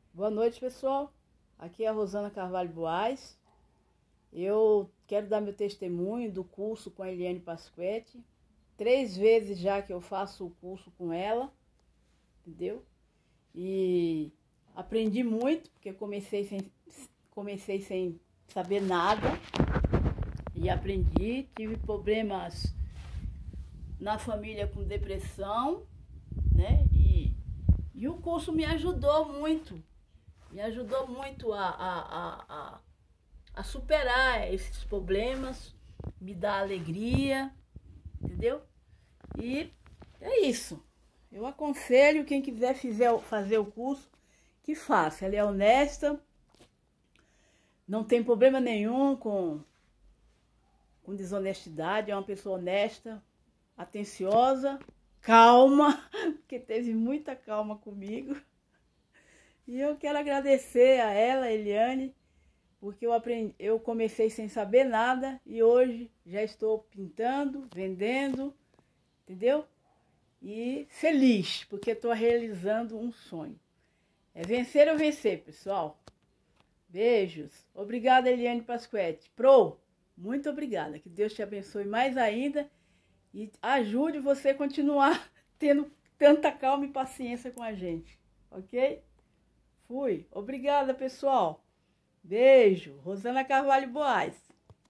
Boa noite, pessoal. Aqui é a Rosana Carvalho Boaz. Eu quero dar meu testemunho do curso com a Eliane Pasquetti. 3 vezes já que eu faço o curso com ela, entendeu? E aprendi muito, porque comecei sem saber nada. E aprendi, tive problemas na família com depressão, né? E o curso me ajudou muito. Me ajudou muito a superar esses problemas, me dá alegria, entendeu? E é isso. Eu aconselho quem quiser fazer o curso, que faça. Ela é honesta, não tem problema nenhum com desonestidade, é uma pessoa honesta, atenciosa, calma, porque teve muita calma comigo. E eu quero agradecer a ela, Eliane, porque eu comecei sem saber nada e hoje já estou pintando, vendendo, entendeu? E feliz, porque estou realizando um sonho. É vencer ou vencer, pessoal. Beijos. Obrigada, Eliane Pasquetti. Muito obrigada. Que Deus te abençoe mais ainda e ajude você a continuar tendo tanta calma e paciência com a gente, ok? Fui. Obrigada, pessoal. Beijo. Rosana Carvalho Boaz.